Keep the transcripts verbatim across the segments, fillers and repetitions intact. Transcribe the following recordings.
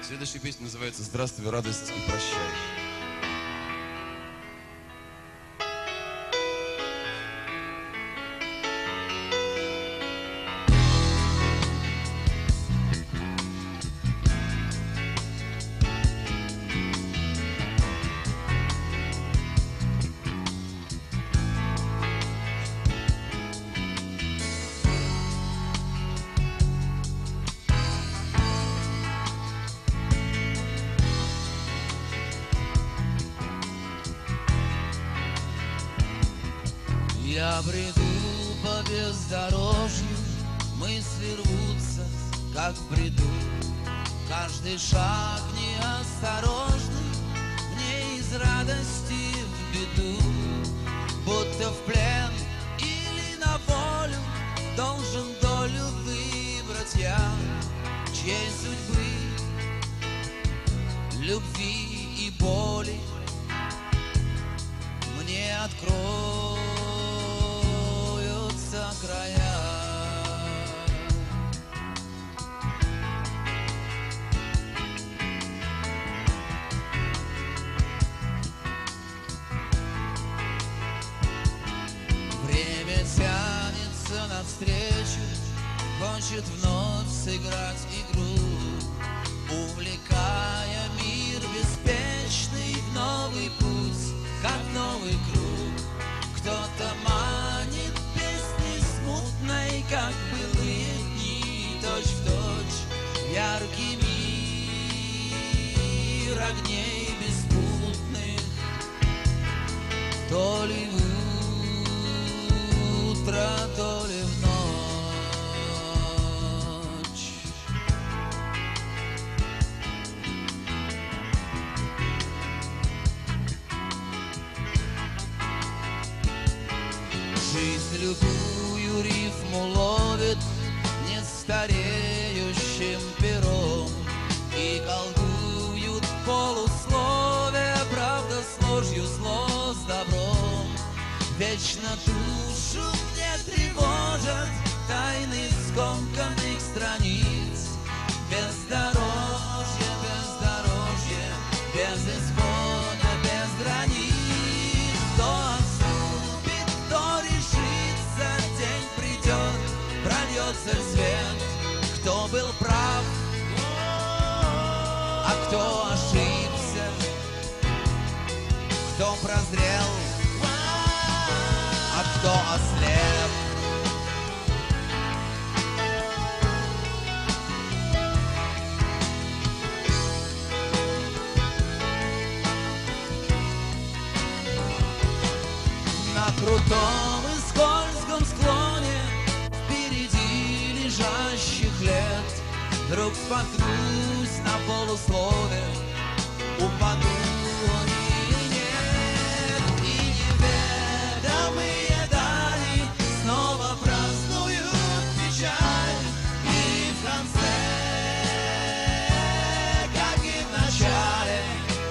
Следующая песня называется «Здравствуй, радость и прощай». Я бреду по бездорожью, мысли рвутся, как в бреду. Каждый шаг неосторожный мне из радости в беду. Будто в плен или на волю должен долю выбрать я, чьей судьбы, любви и боли мне откроют края. Время тянется навстречу, хочет вновь сыграть игру, увлекая мир беспечный в новый путь, как новый круг. Кто-то манит смутной, как былые дни, точь-в-точь яркий мир огней беспутных. То ли в утро, то ли в ночь. Жизнь любую рифму ловит нестареющим пером и колдуют полусловия, правда с ложью, зло с добром. Вечно душу мне тревожат тайны скомканных страниц. Бездорожье, бездорожье, без исхода, без границ. То отступит, то решится, день придет, прольется свет. Кто был прав, а кто ошибся, кто прозрел, а кто ослеп. На крутом и скользком склоне впереди лежащих лет вдруг споткнусь на полуслове, упаду или нет, и неведомые дали снова празднуют печаль, и в конце, как и в начале,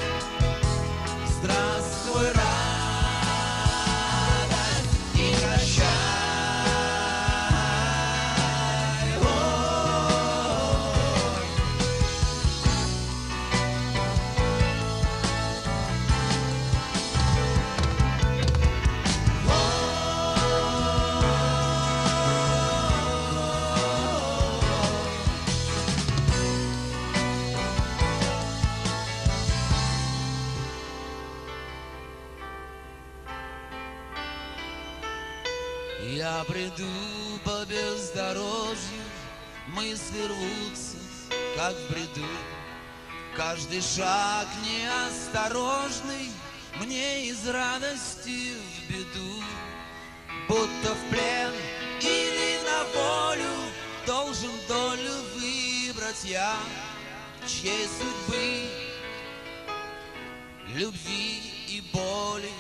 здравствуй, радость и прощай. Я бреду по бездорожью, мысли рвутся, как в бреду. Каждый шаг неосторожный мне из радости в беду. Будто в плен или на волю должен долю выбрать я, чьей судьбы, любви и боли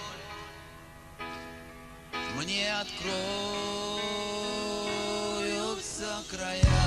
мне откроются края.